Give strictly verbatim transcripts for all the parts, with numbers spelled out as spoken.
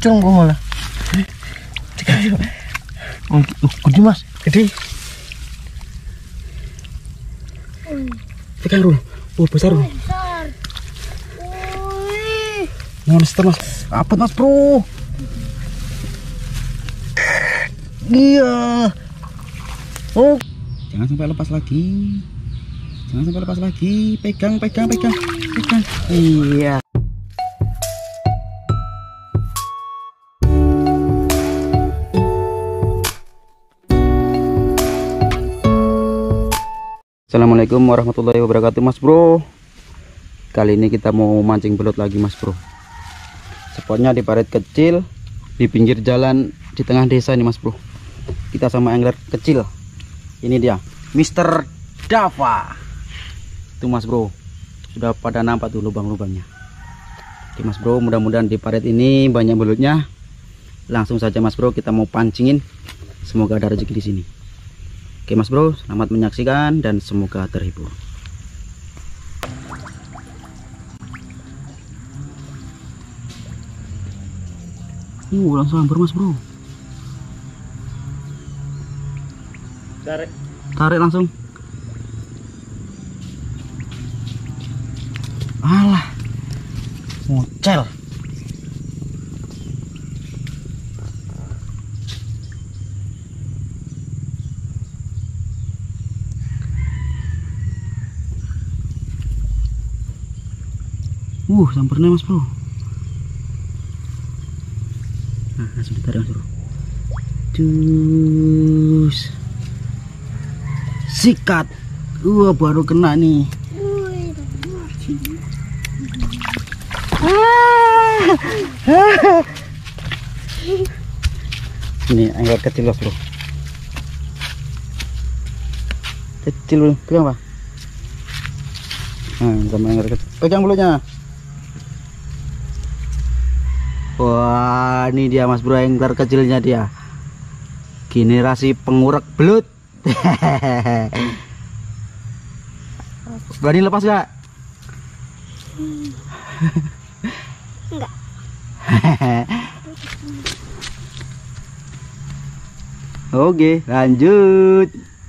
Ucung kok malah. Oh, gede mas, gede. Tekan dulu. Oh, besar bro. Besar. Wih. Monster mas. Apa mas bro? Iya. Oh, Jangan sampai lepas lagi. Jangan sampai lepas lagi. Pegang, pegang, pegang, pegang. iya. Assalamualaikum warahmatullahi wabarakatuh mas bro. Kali ini kita mau mancing belut lagi mas bro. Spotnya di parit kecil, di pinggir jalan, di tengah desa ini mas bro. Kita sama angler kecil. Ini dia Mister Dava. Itu mas bro, sudah pada nampak tuh lubang-lubangnya. Oke mas bro, mudah-mudahan di parit ini banyak belutnya. Langsung saja mas bro, kita mau pancingin. Semoga ada rezeki di sini. Oke mas bro, selamat menyaksikan dan semoga terhibur. Uh, langsung hampir mas bro. Tarik. Tarik langsung. Alah, Mucel. Uh, sampernya mas bro. Nah, langsung ditarik mas bro. Cus. Sikat. Wah, uh, baru kena nih. Wih. Ini angler kecil mas bro. Kecil bro, pegang pak. Nah, sama angler kecil. Pegang belutnya. Wah, ini dia mas bro, angler kecilnya dia. Generasi pengurek belut. Berani lepas gak? Enggak. Oke, lanjut.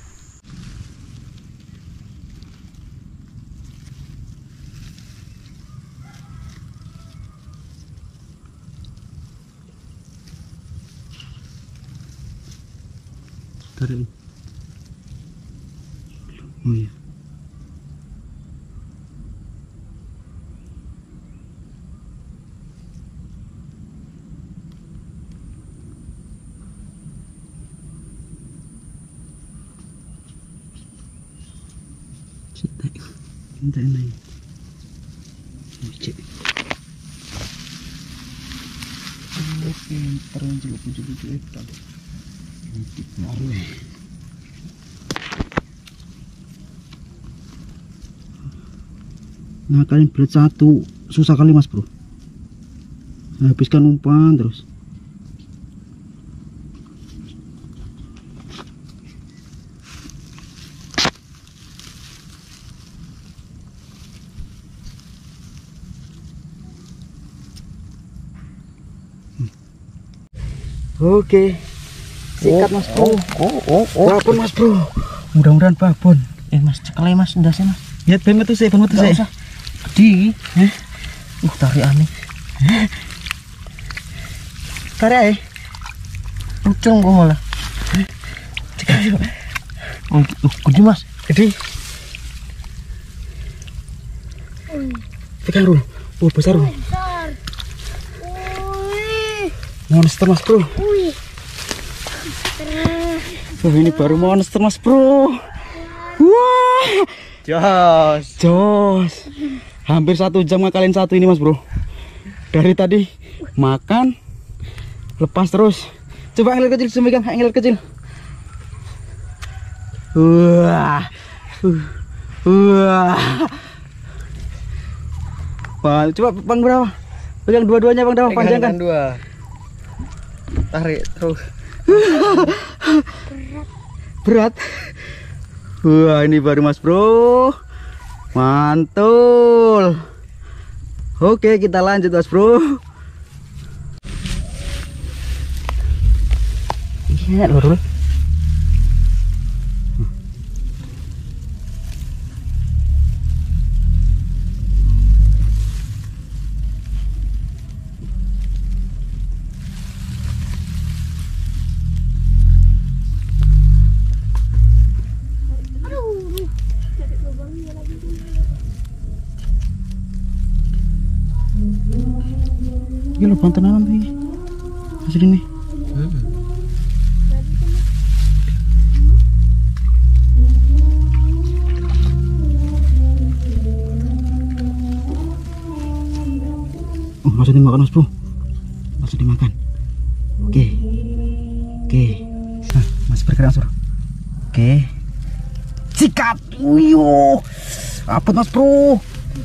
Tarik. Oh iya. Cetek. Entah ini. Cek. Pintar jelek jelek itu. Nah kalian belut satu susah kali mas bro. Nah, habiskan umpan terus. hmm. Oke, sikat mas bro. Oh, oh, oh, oh. Babon mas bro. Mudah-mudahan babon. Eh mas, cekelnya mas, udah sih mas. Ya ben metu sih, ben metu Nggak sih. usah. Di. Eh. Uh, tarik aneh. Tarik aja. Ucung kok malah. Oh, gede mas, Gede. Wih. Tekan dulu. Oh, besar bro. Besar. Wih. Monster mas bro. Wih. Oh, ini baru monster mas bro. Wah, jos. jos. Hampir satu jam ngakalin satu ini mas bro. Dari tadi makan, lepas terus. Coba angler kecil, semikan angler kecil. Wah, uh, wah. Wah, coba bang berapa? Pegang dua-duanya bang Dava, panjangkan. Dua. Tarik terus. Berat. Wah, ini baru mas bro. Mantul. Oke, kita lanjut mas bro. Enak lho, Rul. Aduh. Cari lubangnya lagi. Ini lubang tenanan tuh ini. Masih ini. Oh, langsung dimakan Mas Bro. Langsung dimakan. Oke. Oke. Nah, masih bergerak Mas Bro. Oke. Sikat. Wiyo. Apa Mas Bro?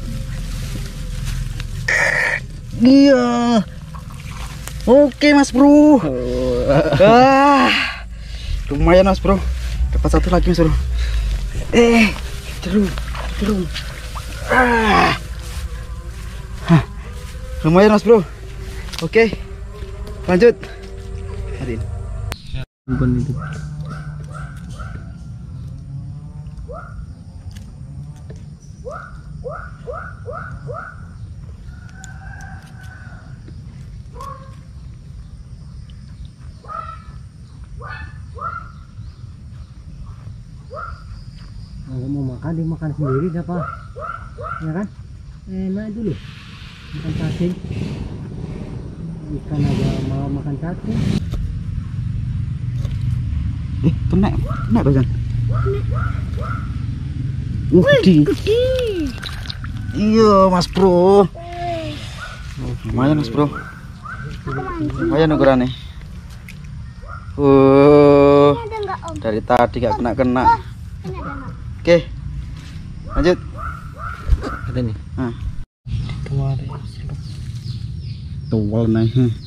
Iya. Oke Mas Bro. Ah, lumayan Mas Bro. Dapat satu lagi Mas Bro. Eh, terus, terus. Ah. Hah. Lumayan Mas Bro. Oke. Lanjut. Adin. Bukan itu. Kalau mau makan dimakan sendiri siapa? Ya kan? Enak itu loh. Makan cacing. Ikan aja mau makan cacing. Eh, kena, kena bagian. Uh, gede. Gede. Iya, Mas Bro. Lumayan, Mas Bro. Lumayan ukurannya. Uh, Ini ada nggak Om? dari tadi gak kena-kena. Oh, ini ada nggak? Oke. Lanjut. Ada nih. Nah, Kemarin. tuwal nih.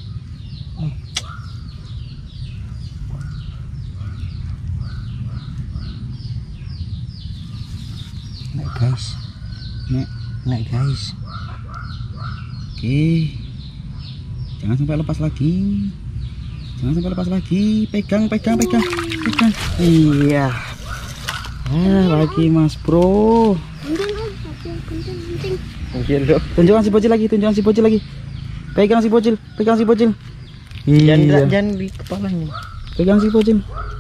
Naik guys. Nek, Naik guys. oke. Jangan sampai lepas lagi. Jangan sampai lepas lagi. Pegang, pegang, pegang, pegang. Iya. Ah, lagi Mas Bro. Penting Om, satu yang penting penting. Mungkin loh. Tunjukkan si bocil lagi, tunjukkan si bocil lagi. Pegang si bocil, pegang si bocil. Jangan, Iya. jangan di kepalanya. Pegang si bocil.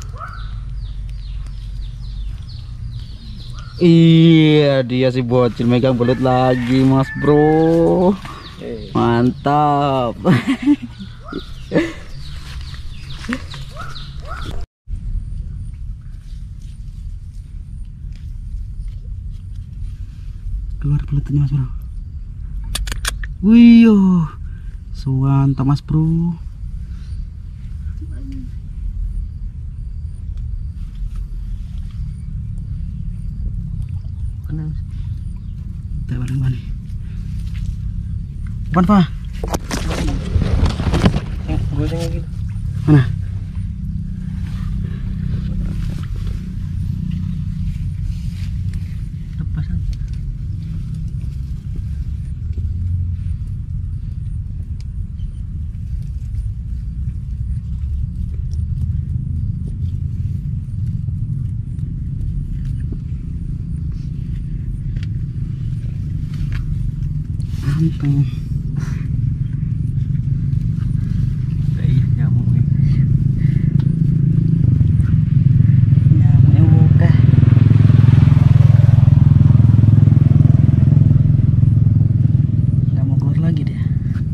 Iya, dia si bocil megang belut lagi, Mas Bro. Mantap. Keluar belutnya Mas Bro. Wih, suantap Mas Bro. Kena. Tak bareng mana? Bukan Pak? Gue lagi. Mana? Lepasan. Anteng. Iya, nyamuk nih. Nyamuknya buka. Nggak mau keluar lagi dia.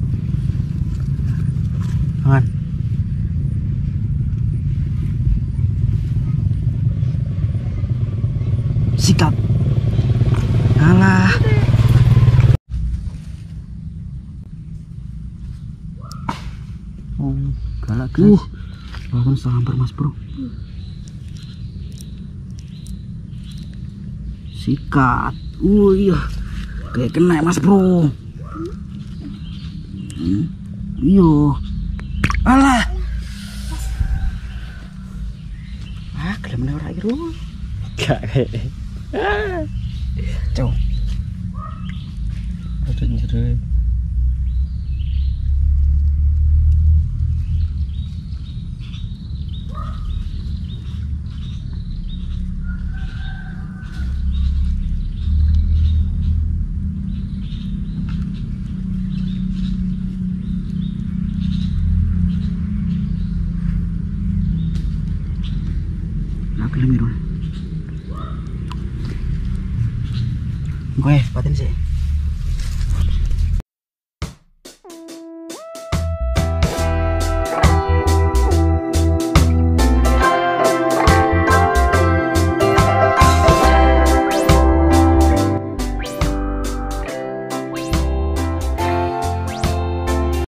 Aman. Sikat. Alah. Oh, galak Uh, guys. bahkan sambar Mas Bro. Sikat. Uh, iya. Kayak kena Mas Bro. Hmm. Iya. Alah. Ah, gelem ora iki, Bro. Gak kayak. Cow. Ada jere. Gue patin sih.